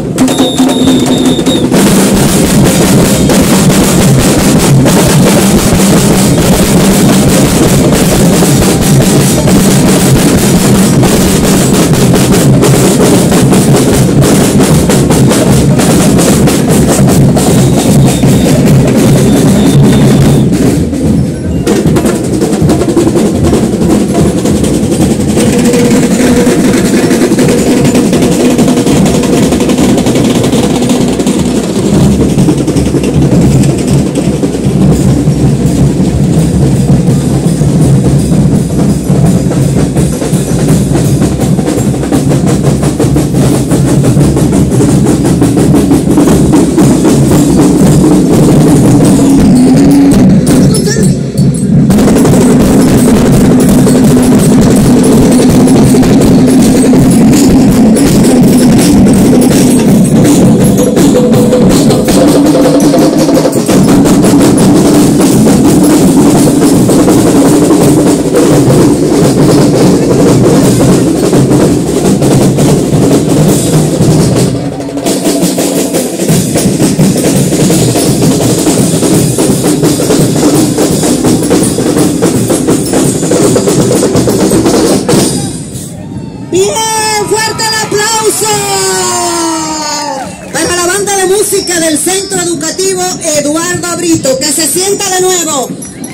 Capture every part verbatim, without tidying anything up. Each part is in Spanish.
Del Centro Educativo Eduardo Brito, que se sienta de nuevo.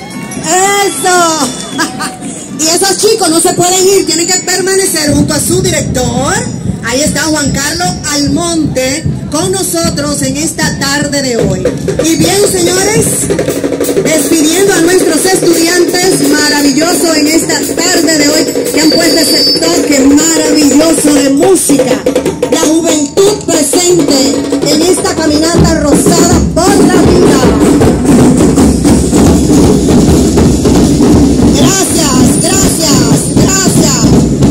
Eso. Y esos chicos no se pueden ir, tienen que permanecer junto a su director. Ahí está Juan Carlos Almonte con nosotros en esta tarde de hoy. Y bien, señores, despidiendo a nuestros estudiantes, maravilloso en esta tarde de hoy, que han puesto ese toque maravilloso de música. La juventud presente en esta caminata rosada por la vida. Gracias, gracias, gracias,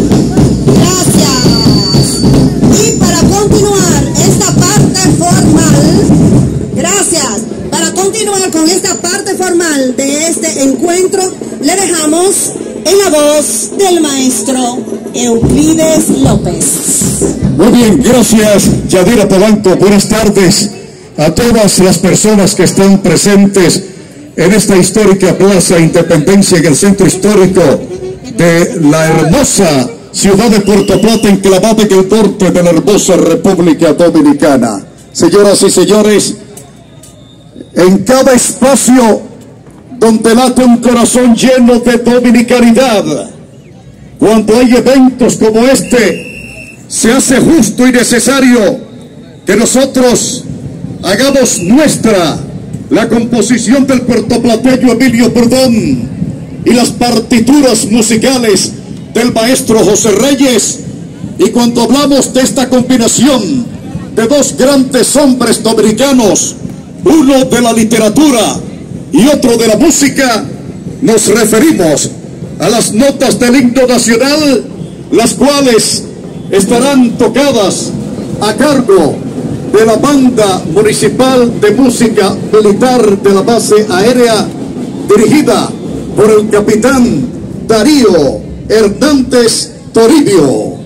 gracias. Y para continuar esta parte formal, gracias, para continuar con esta parte formal de este encuentro, le dejamos en la voz del maestro Euclides López. Muy bien, gracias Yadira Polanco. Buenas tardes a todas las personas que están presentes en esta histórica Plaza Independencia en el centro histórico de la hermosa ciudad de Puerto Plata, enclavada en el norte de la hermosa República Dominicana. Señoras y señores, en cada espacio donde late un corazón lleno de dominicanidad, cuando hay eventos como este, se hace justo y necesario que nosotros hagamos nuestra la composición del puertoplateño Emilio Perdón y las partituras musicales del maestro José Reyes. Y cuando hablamos de esta combinación de dos grandes hombres dominicanos, uno de la literatura y otro de la música, nos referimos a las notas del himno nacional, las cuales estarán tocadas a cargo de la Banda Municipal de Música Militar de la Base Aérea, dirigida por el capitán Darío Hernández Toribio.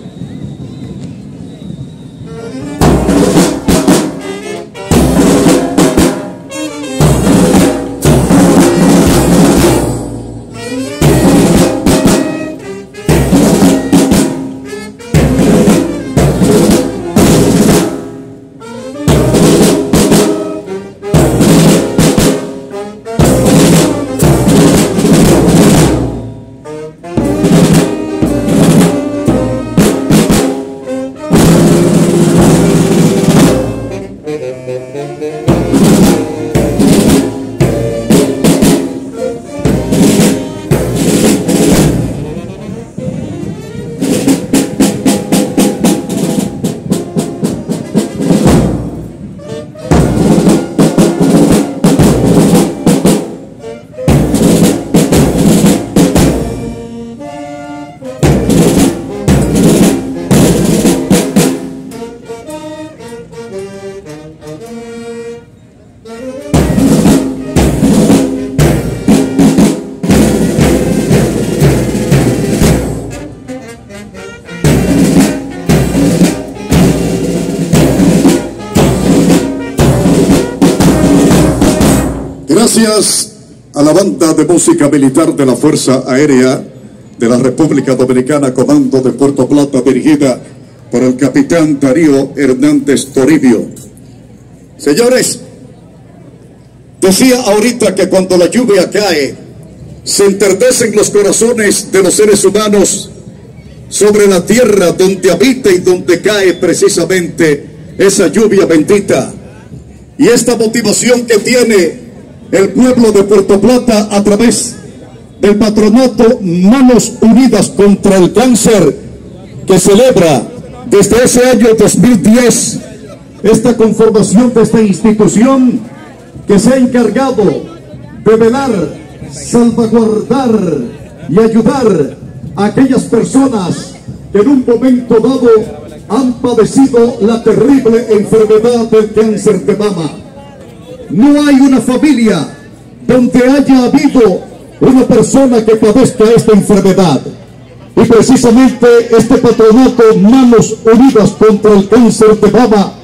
Gracias a la banda de música militar de la Fuerza Aérea de la República Dominicana, Comando de Puerto Plata, dirigida por el capitán Darío Hernández Toribio. Señores, decía ahorita que cuando la lluvia cae, se enternecen los corazones de los seres humanos sobre la tierra donde habita y donde cae precisamente esa lluvia bendita. Y esta motivación que tiene el pueblo de Puerto Plata a través del patronato Manos Unidas contra el Cáncer, que celebra desde ese año dos mil diez esta conformación de esta institución que se ha encargado de velar, salvaguardar y ayudar a aquellas personas que en un momento dado han padecido la terrible enfermedad del cáncer de mama. No hay una familia donde haya habido una persona que padezca esta enfermedad. Y precisamente este patronato Manos Unidas contra el Cáncer de Mama